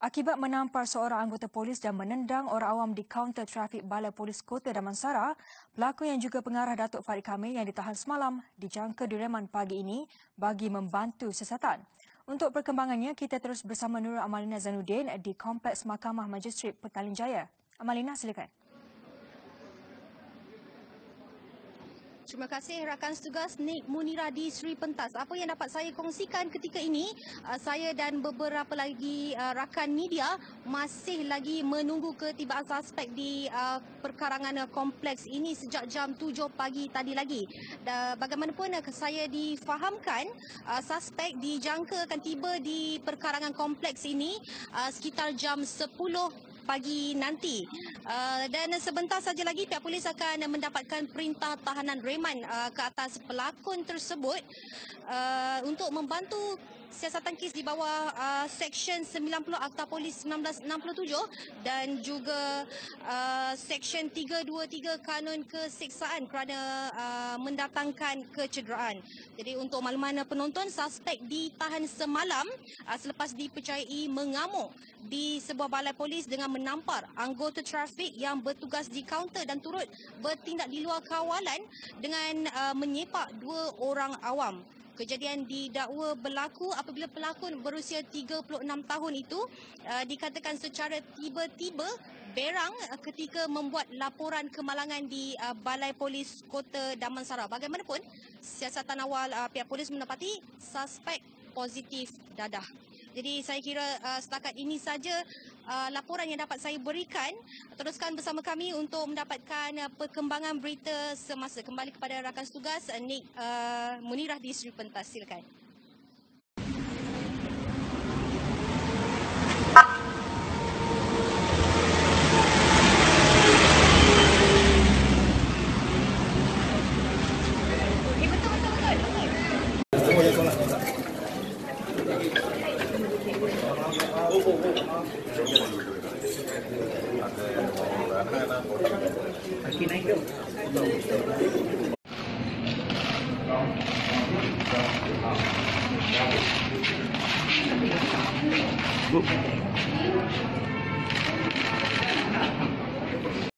Akibat menampar seorang anggota polis dan menendang orang awam di kaunter trafik Balai Polis Kota Damansara, pelaku yang juga pengarah Datuk Farid Kamil yang ditahan semalam dijangka direman pagi ini bagi membantu siasatan. Untuk perkembangannya, kita terus bersama Nurul Amalina Zainuddin di Kompleks Mahkamah Majistret Petaling Jaya. Amalina, silakan. Terima kasih rakan tugas Nik Munirah di Sri Pentas. Apa yang dapat saya kongsikan ketika ini, saya dan beberapa lagi rakan media masih lagi menunggu ketibaan suspek di perkarangan kompleks ini sejak jam 7 pagi tadi lagi. Bagaimanapun saya difahamkan suspek dijangka akan tiba di perkarangan kompleks ini sekitar jam 10 pagi nanti. Dan sebentar saja lagi pihak polis akan mendapatkan perintah tahanan reman ke atas pelakon tersebut untuk membantu siasatan kes di bawah Seksyen 90 Akta Polis 1967 dan juga Seksyen 323 Kanun Keseksaan kerana mendatangkan kecederaan. Jadi untuk makluman penonton, suspek ditahan semalam selepas dipercayai mengamuk di sebuah balai polis dengan menampar anggota trafik yang bertugas di kaunter dan turut bertindak di luar kawalan dengan menyepak dua orang awam. Kejadian didakwa berlaku apabila pelakon berusia 36 tahun itu dikatakan secara tiba-tiba berang ketika membuat laporan kemalangan di Balai Polis Kota Damansara. Bagaimanapun, siasatan awal pihak polis mendapati suspek positif dadah. Jadi saya kira setakat ini saja laporan yang dapat saya berikan. Teruskan bersama kami untuk mendapatkan perkembangan berita semasa. Kembali kepada rakan tugas Nik Munirah di Sri Pentas. Silakan. Bu.